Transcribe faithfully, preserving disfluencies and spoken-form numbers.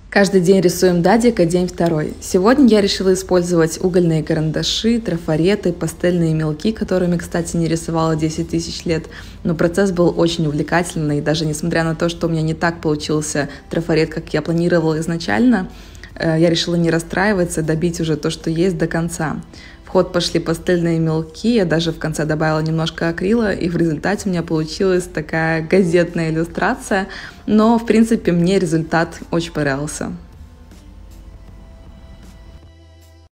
Каждый день рисуем дадик, а день второй. Сегодня я решила использовать угольные карандаши, трафареты, пастельные мелки, которыми, кстати, не рисовала десять тысяч лет. Но процесс был очень увлекательный, и даже несмотря на то, что у меня не так получился трафарет, как я планировала изначально, я решила не расстраиваться, добить уже то, что есть, до конца. В ход пошли пастельные мелки, я даже в конце добавила немножко акрила, и в результате у меня получилась такая газетная иллюстрация, но в принципе мне результат очень понравился.